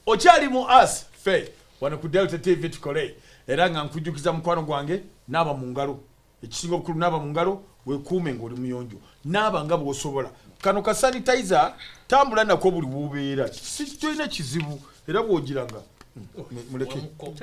Ochali mu us fe wano ku Delta TV tukole era nga nkujukiza mukwano gwange naba mu ngalo ekisinga obukulu naba mu ngalo wekuume ng'oli muyonjo naba nga bw'osobola kano ka sanitizer tambula nako buli bubeera tulina kizibu era bw'ogiranga muleke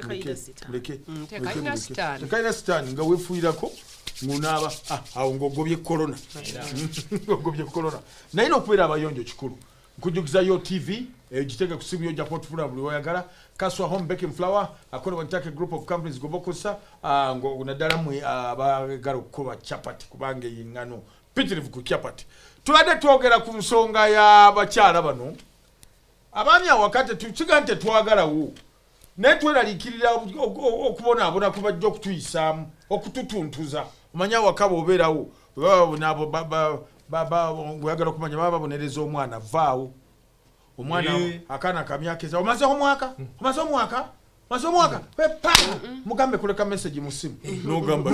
tekaina sitaani nga weefuirako ngunaaba awo ng'ogobye corona ng'ogobye corona naye n'okubeera abayonjo kikulu nkujukiza yo TV gitega kusimu yo ojja kutufuna buli oyagala Kaswa Home Baking Flour akolebwa ntaka group of companies gobokosa ngo naddala mwe abagala okukoba chapati kubanga yingano pitirivu ku chapati tulade twogera ku nsonga ya bakyala bano abaami awakati tukigante twagalawo naye tweralikirira okubona abona kubajja okutuyisaamu okututuntuza omanya wakaba obeerawo nabo oyagala okumanya baba babonereza omwana vaawo omwana akana kamyakeza omaze omwaka pepa mugambe kuleka message musimu nogamba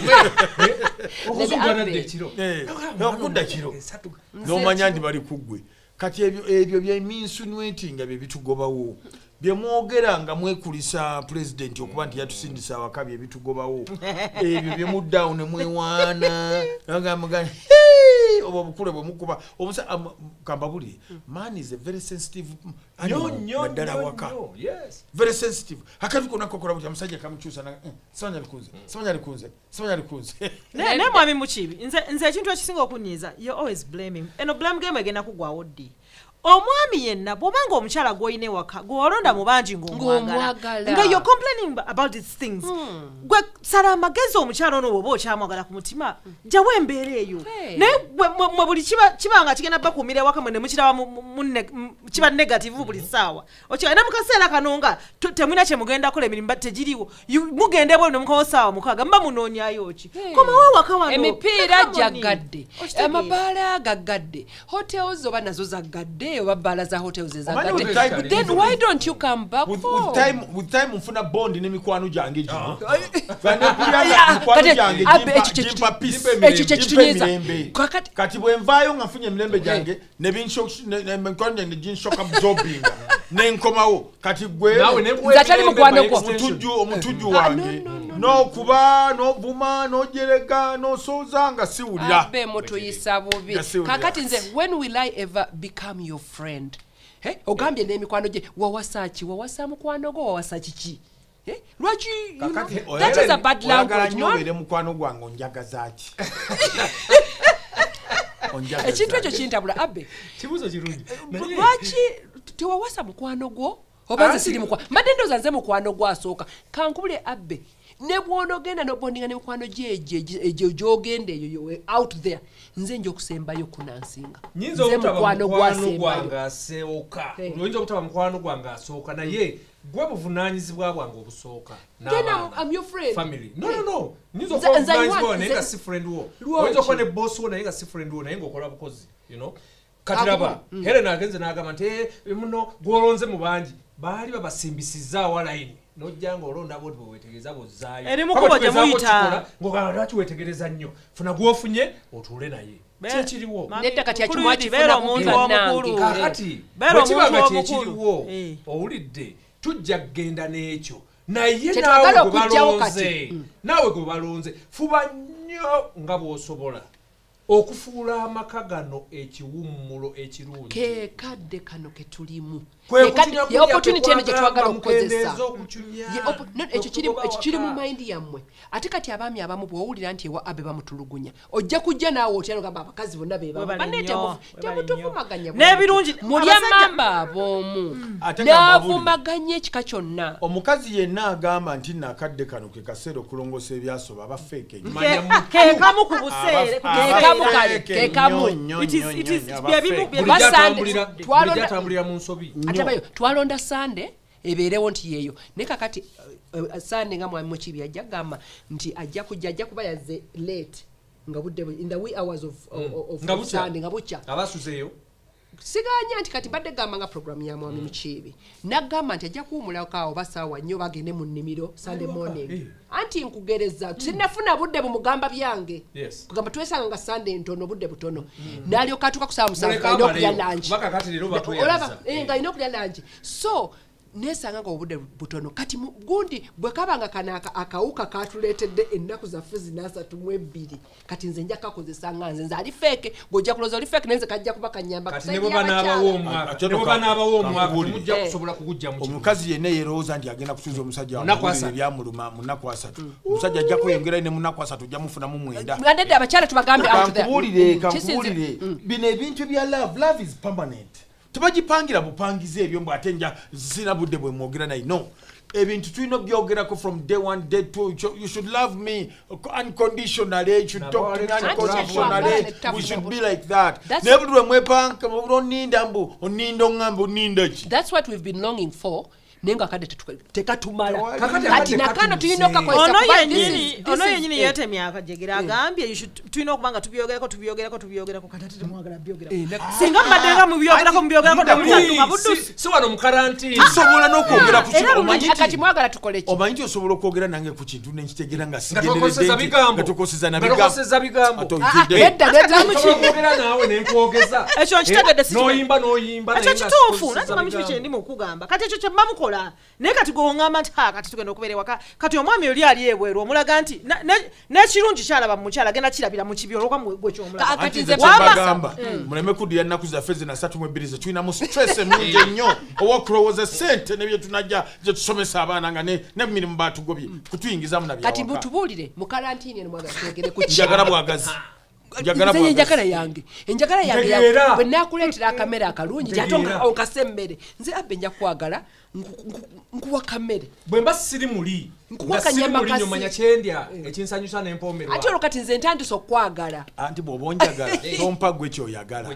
okudda kiro nomanya ndi bali kugwe kati ebyo by'insinuating nga bye bitugobawo bye mwogera nga mwekulisa president okuba nti yatusindisa awakabi ebitugobawo ebyo bye muddown mwewaana ngamugani oba bukule bwe mukuba omusa kambabuli man is a very sensitive naddala waka very sensitive akati kona kokola buti amusajja kamukyusa samanya likunze ne mwami mukibi nze ekintu ekisinga okunyiza you always blame him eno blame game egenda kugwawo ddi omwami yenna bwobanga omukyala gwoyine waka gwolonda mu bangi ng'omwagala nga you're complaining about these things gwe sala amagezi omukyala ono bwoba okyamwagala ku mutima jawo embeera eyo naye mwe buli kibanga kigenda bakuumira ewaka mwe ne mukiraba kiba negative buli ssaawa okigenda mu kaseera kano nga temulina kye mugenda kola emirimu tegiriwo mugende bwe ne mukawo ssaawa mukaaga mba munoonyayo ki komawo waka wano emipiira gyagadde amabaala gagadde hotels oba nazo zagadde Balaza hotels is then why don't you come back with time mfuna bond ne mikwano jange jino kati bwenvayo ngafunye milembe jange ne binsho ne mikwano ne jinshoka absorbing ne nkomawo kati gwe zatali mukwano ko omutuju wange no kuba no vuma no jerega no sozanga siwulira abe moto yisabubi kakati nze when will I ever become your friend ogambye n'emikwano gye wawasa mukwano gwo wawasa kiki lwaki that is a bad language no obere mukwano gwange onjagaza ki ekintu ekyo kintabula abe kibuzo kirungi lwaki tewawasa mukwano gwo oba siri mukwano mbadde ndoza nze mukwano gwo asooka kankubule abe ne bwonogenda nobondinga ne mukwano gye gyogenda eyo out there nze nja okusembayo kunansinga nyinza okutaba mukwano gwange asooka oyinza okutaba mukwano gwange asooka naye gwe buvunaanyizibwa bwange obusooka family no nyinza okuba buvunaanyizibwa naye nga si friend wo oyinza okuba ne boss wo naye nga si friend wo naye ng'okola bukozi katiraba Helena agenze n'agamba nti muno gwolonze mu bangi baali babasimbisizaawa layini nojjanga olonda bodi bwewetegereza bozzaayo eri mukubo gye muyita ng'ogamba lwaki weetegereza nnyo funa gwofunye otuule naye kyekiriwo nedda kati akimwa kifuna omukulu kakati bwekibanga kyekiriwo owulidde tujja kgenda n'ekyo naye naawe gwe balonze fuba nnyo nga bw'osobola okufuula amaka gano ekiwummulo ekirungi kekadde kano ketulimu opportunity eno gye twagala okukozesa ekyo kiri mu mayindi yammwe ate kati abaami abamu bw'owulira nti ewa abe bamutulugunya ojja kujja naawe otya nogamba abakazi bonna temutuvumaganya n'ebirungi muli amamba ab'omu n'avumaganya ekika kyonna omukazi yenna agamba nti nakadde kano ke kaseera okulongoosa ebyasoba aba feke kekamu ku buseere atambulira mu nsobi twalonda Sande ebeerewo nti yeeyo naye kakati Sande nga mwami mukibi ajja kugamba nti ajja kuba yazze late nga budde in the wee hours of Sande nga bukya abasuzeeyo siganya nti kati badde gamba nga program ya mwami mukibi nagamba nti ajja kuwumulako awo basaawa nnyo bagende mu nnimiro Sunday morning anti nkugereza sinafuna budde bumugamba byange kugamba twesanga nga Sunday ntono budde butono nalyoka atuka kusaba musanvu nga ino kulya lunch baka kati lero batweyaza nga ino kulya lunch so nesanga nga obudde butono kati gundi bwe kabanga kana akawuka katuletedde ennaku zaffe zinasatu mu 2 kati nze nja kakozesa nga nze ali feke gojja kuloza oli feke nenze kajja kuba kanyamba kati ne baba n'abawo omwaka mujja kusobola kugujja mu omukazi yenna yerowooza nti agenda kusuuza omusajja wamugulira ebyamuluma mu nnaku 3 omusajja ajja kweyongera ne mu nnaku 3 ojja mufunamu 9 ngandedde abakyala tubagambe kankubuulire bino ebintu bya love is permanent tebagipangira bupangizi ebyo mbw ate nja sina budde bwe mwogera naye no ebintu tulina byogerako from day 1 day 2 you should love me unconditionally you should talk to me unconditionally we should be like that naye buli lwe mwepanka oninda mbu oninda oŋŋamba oninda ki that's what we've been longing for nenga kade tekatumala kati nakano tulina okakozesa ono yenyini yete myaka jegira agambye tulina okubanga tubyogerako katati temwagala byogera singa mbadenga mu byogerako temutatuka buddusi si wano mu karantini sobola n'okwogera ku kintu omanyi kati mwagala tukole ki omanyi osobola okwogera nange ku kintu nenkitegera nga sigenderedde nga tukoseza bigambo edda nawe nenkwogeza ekyo nkitegedde noyimba ekyo kituufu nazima mikibi kyendimu okugamba kati ekyo kyemba mukola naye kati gweoŋŋamba nti kati tugenda okubeera ewaka kati omwami oli ali ebweru omulaga nti n'ekirungi kyalaba mu mukyala agenda kirabira mu kibi olwoka gwe kyomulagamba muleme kuddira nnaku zaffe zina 32 zetulinamu stress emungi ennyo owokulowooza sente nebye tunajja gye tusomesa abaana nga nemirimu batugobye kutuyingizamu nabyawaka kati mutubuulire mu karantini eno mwagala twogere ku njagala bwagazi enjagala yange bwe nakuleetera akamere akalungi ate okase emmere nze abbe nja kwagala nkuwa kamere bwe mba siri muli nyomanya kyendya ekinsanyusa n'empoomerwa ate olwo kati nze ntandise okwagala anti bw'oba onjagala tompa gwe kyoyagala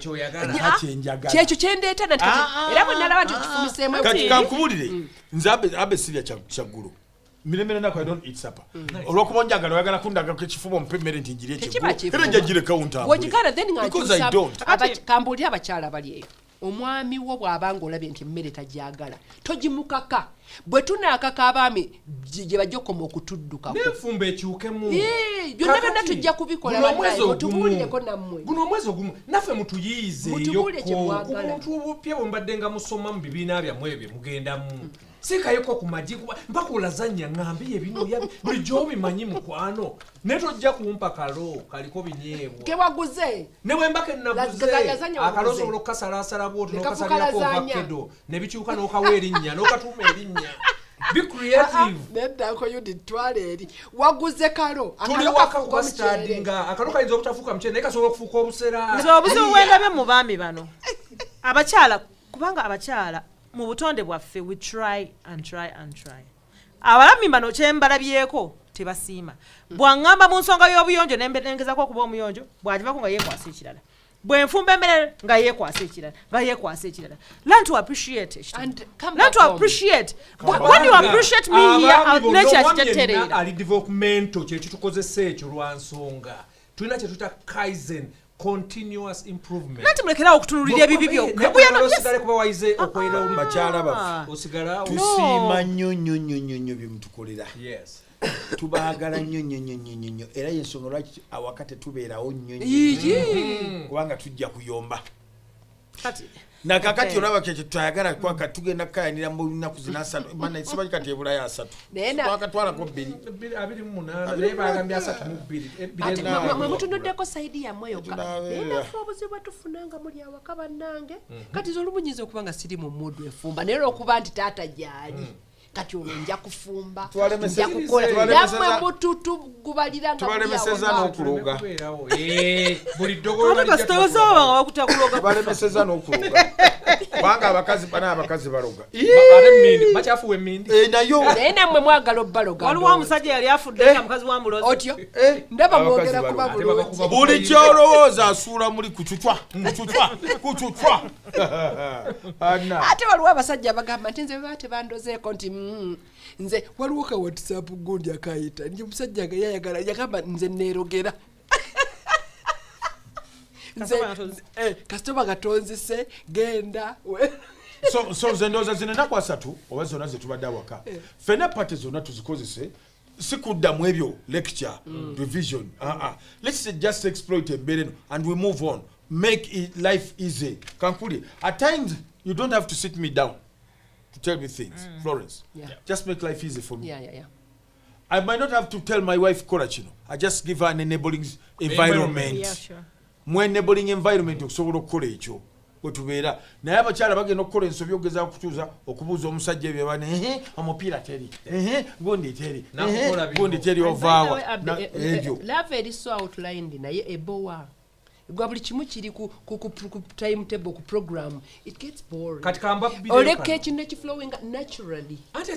kyekyo kyendeeta era bwe nalaba nti kifumiseemu kati kankubulire nze abe sirya kyaggulu miremere nako I don't eat supper olwokuba onjagala oyagala kundaga ekifuba ompe emmere nti njiri ekyeggulu era njagire wogigala then kambuulire abakyala bali eyo omwami wo bw'abanga olabye nti emmere tagyagala togimukaka bwe tunaakaka abaami gye bajja okoma okutuddukako n'enfumba ekyukemu byonna byonna tujja kubikola tubuulireko nammwe guno omwezi ogumu naffe mutuyiizeeyoko obuntu obupya bwe mbadde nga musoma mu bibiina byammwe ebyo mugendamu sikayeko ku magi mpaka olazanya ŋŋambi ebino bulijjo obimanyi mukwano naye tojja kumpa kalo kaliko binyeebwa kewaguze ne bwe mbaka ennaguze akalo osobola okukasalaasala bwoti n'okasalirako ovakedo ne bikyuka n'okawa erinnya n'okatuuma erinnya be creative neddako yudi twale eri waguze kalo tuli waka kuba stadinga akalo kayinza obutafuuka mukyere naye kasobola okufuuka obusera nze obuzibu bwendabye mu baami bano abakyala kubanga abakyala mu butonde bwaffe we try and try abalami bano kyembalabyeko tebasiima bwaŋŋamba mu nsonga y'obuyonjo nengezako okuba omuyonjo bwagivako nga yeekwasa ekirala bwenfumba emmere nga yeekwasa ekirala learn to appreciate when you appreciate me here nature kitetereera ali developmental kyekitukozesa ekyo lwa nsonga tulina kyetuyita kaizen continuous improvement nanti mulekerawo okutunulira ebibi byosigale kuba waize okwera bakyala baffe osigala tusiima nnyo byemutukolera tubaagala nnyo era yensonga lwaki awaka tetubeerawo nnyo kubanga tujja kuyomba nakakati olaba kyekyo twayagala kwaka tugenda kukayanira mu nnaku zina 3 simanyi kati ebulayo 3 twakatwalako 2 mwe mutunuddeko sayidi yammwe yokka nafe obuzibu bwetufunanga muli awaka bannange kati zolumunyiza okuba nga siri mu muddu efumba naye olwokuba nti taata gyali kati olwo nja kufumba nja kukola nammwe mututugubalira nga tubalemeseza n'okuloga buli ddogolo tubalemeseza n'okuloga kubanga abakazi baloga bakyafuwa emmindi naye nammwe mwagala obbaloga waliwo omusajja yali afudde nga mukazi wa mulozi otyo ndaba mwogera kuba bulungi buli kyolowooza asuula muli kucucwa ate waliwo abasajja bagamba nti nze beba tebandozeeko nti nze waliwo ka whatsapp gundi akayita nti omusajja nga yayagala yagamba nze neerogera kasitoma gatonzise genda so nze ndowooza zino ennaku 3 oba zonna zetubadde awaka fena pate zonna tuzikozese sikuddamu ebyo lecture revision let's just exploit embeera eno and we move on make life easy kankuli at times you don't have to sit me down to tell me things. Florence, just make life easy for me. Yeah. I might not have to tell my wife kola kino. I just give her an enabling environment. Yeah, sure. Mu enabling environment okusobola okukola ekyo bwe tubeera naye abakyala bagenda okukola ensobi okugeza okutuuza okubuuza omusajja ebyo bane omupiira teri gundi teri ovaawa ebyo lava eri so outlined naye ebowa gwa buli kimu kiri ku timetable ku program it gets boring oleka ekintu ekiflowing naturally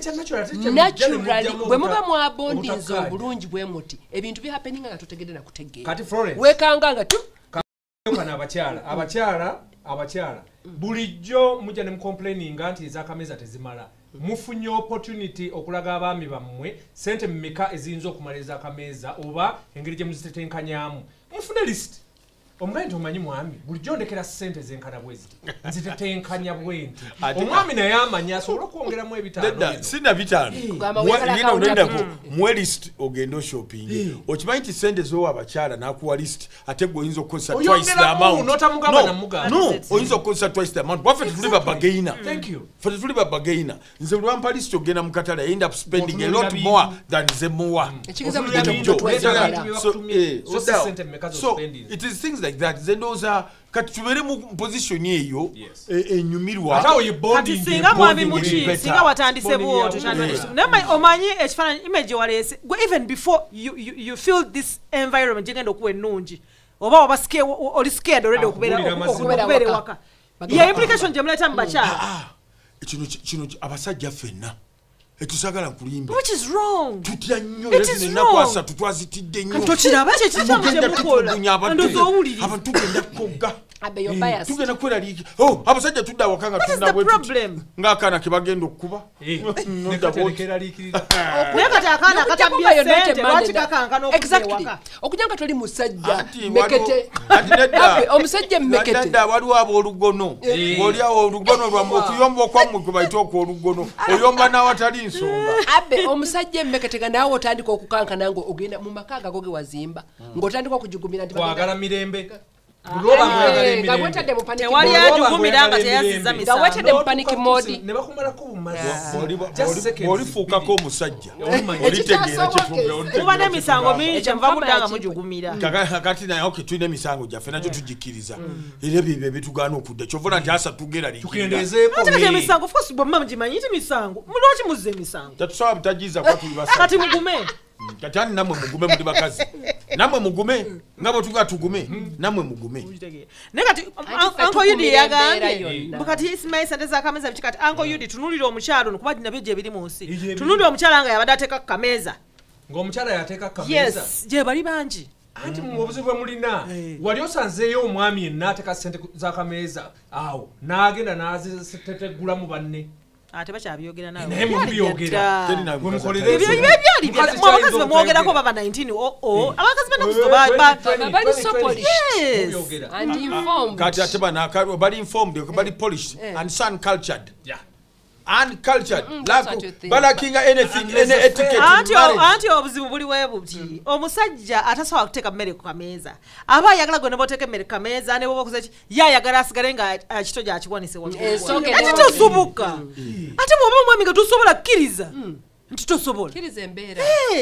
bwe muba mwabondinza obulungi bwe muti ebintu bihappeninga nga totegedde nakutegeera wekanga nga abakyala bulijjo mujja ne mucomplaininga nti ezakameza tezimala mufunye opportunity okulaga abaami bammwe sente mmeka eziyinza okumala ezakameza oba engeri gye muzitetenkanyamu mufune list omugani tomanyi mwami bulijjo ndekera sente zenkana bweziti nzitetenkanya bwenti omwami naye amanya asobola okwongeramu ebitaano sina bitaano ngendako mwe list ogenda shopping okimanyi nti sente zowa abakyala nakuwa list ate gwe oyinza okukozesa twice the amount no oyinza okukozesa twice the amount waffe tetuli babagaina ffe tetuli babagaina nze buli wampa list ogenda mu katale I end up spending a lot more than ze muwa so it is things like that zendoza kati tubere mu position eyo enyumirwa kati singa mwami muki singa watandise bwo nama omanyi ekifaananyi image walese even before you feel this environment jengenda okuwa ennungi oba oli scared already okubeera waka ya implication gye muleta mu bakyala kino abasajja ffenna etusagala nkulimba which is wrong tutya nnyo nakwasa tutwazitidde nnyo tokiraba kye kikyamukyemukola ndoza owuliriza abantu tugenda kogga tugenda kweraliiki abasajja tudda awaka nga tulina bwetuti ng'akaana ke bagenda okukuba naye kati akaana katabye sente lwaki kakankana okuwaka okuja nga toli musajja mekete omusajja mekete dda waliwo aboolugono ng'oliawo olugono lwammwe okuyomba okwammwe kwe bayita okwolugono oyomba n'awatali nsonga abe omusajja emmeketega naawe otandika okukankana nga ogenda mu maka gago ge wazimba ng'otandika okujugumira nti twagala mirembe tewali ajugumira nga teyaziza misango mu panic mode ne bakumalako bumazi bw'olifuukako omusajja olitegeera kyetuga muba n'emisango mingi kyenva muddanga mujugumira kati naye oke tulina emisango gyaffe nakyo tugikkiriza era ebyo bitugaana okudda kyovula nti asa tugeraliikiriza emisango ofcourse bwemma mugimanyi nti misango mulwaki muzza emisango tetusobola butagiza kuba tuli basa kati mugume kati ani nammwe mugume muli bakazi nammwe mugume nga bwe tugaa tugume nammwe mugume naye kati Uncle Yudi yagambye kati isimayi sente zakameza biki kati Uncle Yudi tunulira omukyalo ono kuba nabyo gye biri mu nsi tunulira omukyala nga yabadde ateeka ku kameeza ng'omukyala yateeka ku kameeza yes gye bali bangi anti mu obuzibu bwe mulina wali osanzeeyo omwami yenna ateeka sente z'akameeza awo n'agenda n'azitetegulamu banne ate bakyabyogera nawe naye mubyogera abakazi bemwogerako baba 19 abakazi bali so polished and informed kati ate bali informed bali polished and sun cultured uncultured balakinga anything any etiquette anti obuzibu buli webuti omusajja atasobola kuteeka mmere ku kameeza aba ayagala gwe ne boteeka emmere ku kameeza ne bobakoze ki yayagala asigale nga kito gyakiwanise ekitosoboka ate bw'oba omwami nga tosobola kkiriza nti tosobola kkiriza embeera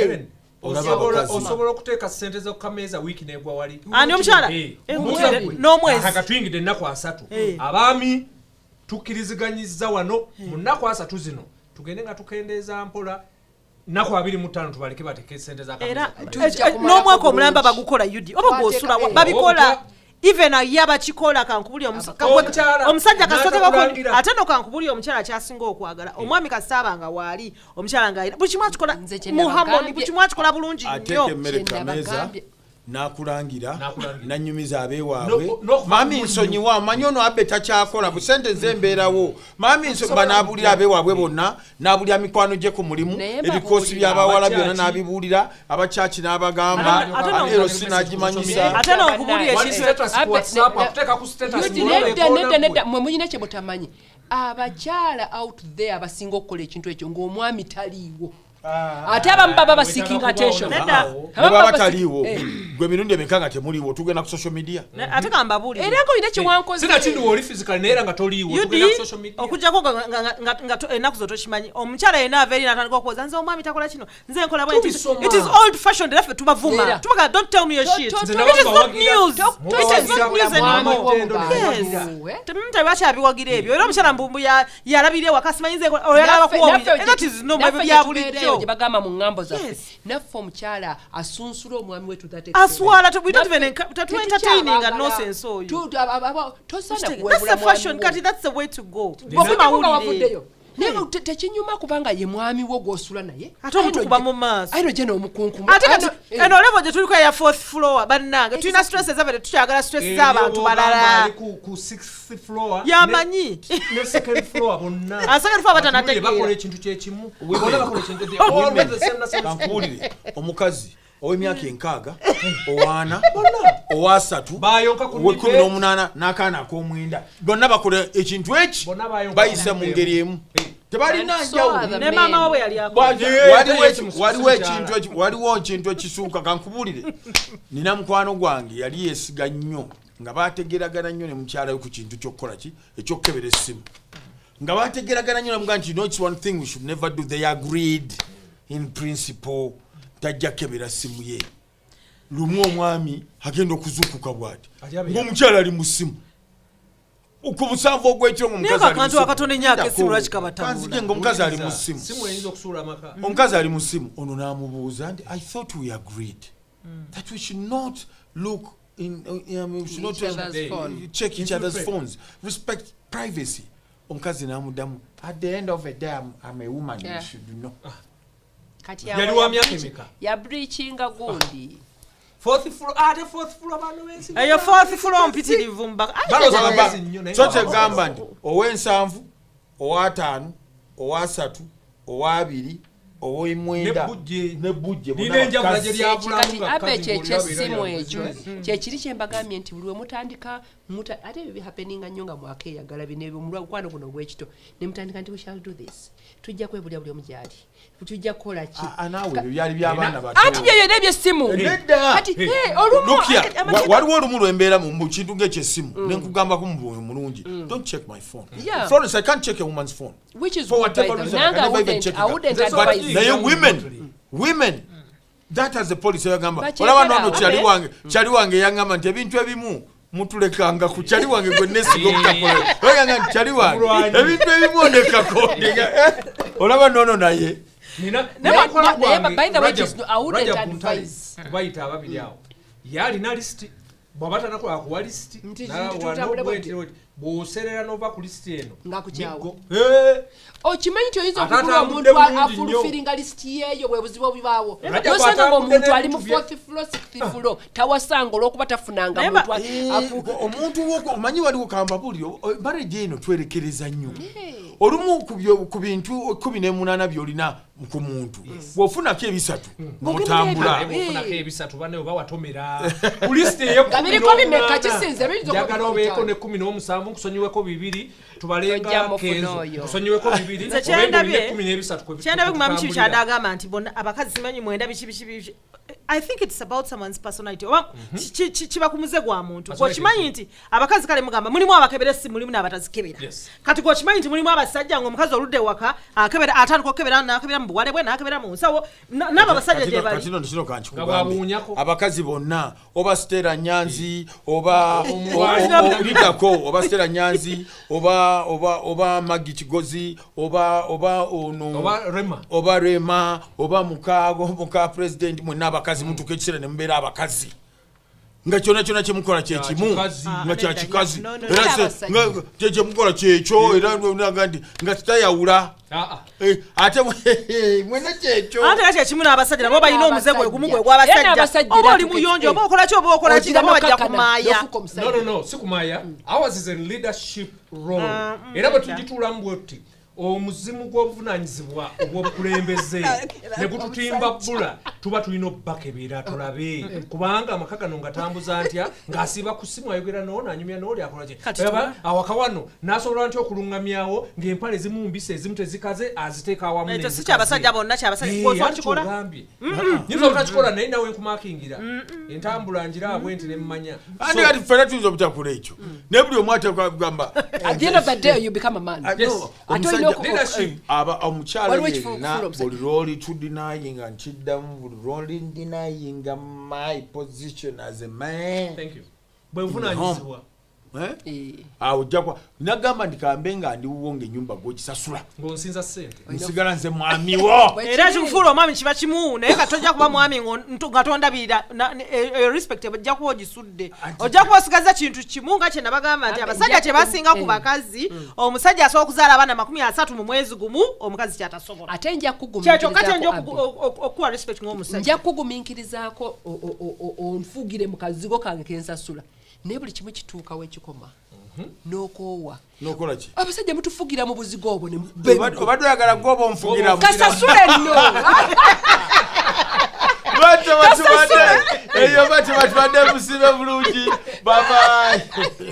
osobola okuteeka sente zo ku kameeza wiiki n'egwa wali ani omukyala n'omwezi akatuyingidde ennaku 3 abaami tukkiriziganyizza wano mu nnaku 3 zino tugende nga tukendeeza mpola nnaku 25 tubaleke bateeke sente era n'omwaka omulamba bagukola Yudi oba gw'osula babikola even yabakikola kankubuli omusajja kasotebako ate no kankubuli omukyala kyasinga okwagala omwami kasaabanga waali omukyala nga buli kimu akikola mu harmony buli kimu akikola bulungi nnyo nakulangira nanyumiza abeewaabwe mami nsonyiwa manyi ono abbe takyakola busente nze mbeerawo mami nsonyiwa n'abulira abeewaabwe bonna n'abulira mikwano gye ku mulimu ebikoosi by'abawala byonna n'abibuulira abakyaki n'abagamba erosi n'agimanyisa ate n'okubulira nedda mwe muyina kye mutamanyi abakyala out there abasinga okukola ekintu ekyo ng'omwami taliiwo ate abamu baba seeking attention baba bataliwo gwe mirundi emekanga temuliwo tugenda ku social media ate kamba buli era ko ine kiwankoze sina kintu woli physical nera nga toliwo tugenda ku social media okujjako nga enaku zo toshimanyi omukyala yena averi natandika okuwoza nze omwami takola kino nze nkola bwe it is old fashioned laffe tubavuma tubaga don't tell me your shit it is not news it is not news anymore temuta bakyabiwagira ebyo era omukyala mbumbu yalabire wakasimanyi nze oyagala kuwa that is no mwe bya bulijjo gye bagamba mu ngambo zaffe naffe omukyala asunsula omwami wetu aswala we don't even entertaining and nonsense oyo tosana that's the fashion kati that's the way to go wavuddeyo naye tekinyuma kubanga ye mwami wo gw'osula naye ate omutukuba mu maaso ayino gye n'omukunkumu ate kati eno levo gye tuliko eya 4th floor bannange tulina stress ezabere tukyagala stress z'abantu balala ku 6th floor yamanyi ne second floor bonna second floor batanategeera bakola ekintu kyekimu bona bakola ekintu kankuwulire omukazi ow'emyaka enkaaga owaana owasatu ow'ekumi n'akaana ak'omwenda bonna bakola ekintu eki bayisa mu ngeri emu tebalina njawulo ne maama we yali waliwo ekintu ekisuuka kankubuulire nina mukwano gwange yali yeesiga nnyo nga bategeragana nnyo ne mukyala we ku kintu ky'okukola ki eky'okukebera essimu nga bategeragana nnyo namuga nti no, it's one thing we should never do. They agreed in principle tajja kebera simu ye lumu omwami agenda okuzukuka bwati ng'omukyala ali mu simu ku busanvu ogw'ekiro ng'omukazi akatona ennyaka essimu lwaki kabatabula ng'omukazi ali mu simu omukazi ali mu simu ono n'amubuuza nti I thought we agreed that we should not look we should not check each other's phones, respect privacy. Omukazi n'amuddamu at the end of the day I'm a woman, you should know. Kati yali wa myaka emeka ya breachinga gundi 4th floor the 4th floor bano wensi eyo 4th floor mpitirivu mbaka so tegamba nti ow'ensanvu ow'ataano ow'asatu ow'abiri ow'omwenda ne bujje kati abe kyesimu ekyo kyekiri kyembagambye nti buli we mutandika ate ebyo bihappeninga nnyo nga mwaka eyagala bino omulwakwano guno ogw'ekito ne mutandika nti we shall do this tujja kwebulya buli omu gyali tujja kukola ki naawe ebyo byali by'abaana bato anti byeyo n'ebyessimu kati waliwo olumu lwembeera mu kintu ng'ekyessimu ne nkugambako mu bwoyo mulungi don't check my phone. Florence, I can't check a woman's phone which is for whatever reason. I never even check it. Naye women that as a police yagamba olaba nono kyali wange yangamba nti ebintu ebimu mutulekanga ku kyali wange gwe nesiga okutakola oyanga nti kyali wange ebintu ebimu ondekako olaba nono naye by the way I wouldn't advise bayita ababiri awo yalina listi bwabatanakola kuwa listi bw'oserera n'ova ku listi eno ngakukyawo okimanyi nti oyinza okugula omuntu afulufiringa listi yeeyo bwe buzibu obibaawo nosanga ng'omuntu ali mu 4th floor 6th floor tawasanga olw'okuba tafunanga omuntu omanyi waliwo kambabuliro marriage eno twerekereza nnyo olumu ku bintu 18 by'olina ku muntu bw'ofunako ebisatu n'otambula bane oba watomera ku listi ey'ejagala obeeko ne 17 nkusonyiweko 2 tubalenga kenzo kusonyiweko 2 kyendabye kumama kibi kyadagamba nti bonna abakazi simanyi mwenda biki I think it's about someone's personality oba kiba ku muze gwa muntu gwokimanyi nti abakazi kale mugamba mulimu abakebera essimu mulimu n'abatazikebera kati gwokimanyi nti mulimu abasajja ng'omukazi oludde waka akebera atandika okukebera n'akebera mu buwale bwe n'akebera mu nsawo n'abo abasajja gye bali kino kankikugambe abakazi bonna oba Stella Nyanzi oba Lidako oba Stella Nyanzi oba Maggie Kigozi oba Rema oba muka president mwenna abakazi mutuka ekisera ne mubeera abakazi nga kyona kyemukola kyekimu nga kyakikazi era kyemukola kyekyo era nga kitayawula ate mwena kyekyo ate kyekimu n'abasajja nabo balina omuze gwe gumu gwe gw'abasajja oba oli muyonjo oba okola ki oba okola ki nabo bajja kumaaya no si kumaaya ours is a leadership role era bwe tugituulamu bwoti omuzimu gw'obuvunanyizibwa obw'obukulembeze ne gututimba bbula tuba tulina obbakebera tulabe kubanga amaka gano ngatambuza ntya ng'asiba ku ssimu ayogera n'ono anyumya n'oli akola kye awaka wano n'asobola ntya okuluŋŋamyawo ng'empale ezimu mbise ezimu tezikaze aziteeka awamu ekyo si kyabasajja bonna kyabasajja nyinza obutakikola naye nawe nkumakingira entambula njiraabwe nti nemmanya andi kati ffena tuyinza obutakula ekyo naye buli omu ateekwa kugamba omukyala yenna buli lwoli tudinayinga nkiddamu buli lwoli ndinayinga my position as a man bwenvunanyizibwa awo jakwa nagamba ndikambe nga ndiwo ng'ennyumba gw'okisasula ng'onsinza ssente nsigala nze mwamiwo era kikufuula omwami kiba kimu naye nga tojja kuba mwami nga tondabirira respect ojja kuba ogisudde ojja kuba osigaza kintu kimu nga kye nabagamba nti abasajja kye basinga ku bakazi omusajja asobola okuzaala abaana 30 mu mwezi gumu omukazi kyatasobola ate nja okuwa respect ng'omusajja nja kugumiikirizaako onfugire mu kazigo kange kensasula naye buli kimu kituukawo ekikoma n'okoowa n'okola ki abasajja mutufugira mu buzigo obwo obadde oyagala gwoba onfugiramu kasasule nno eyo batibadde musibe bulungi babayi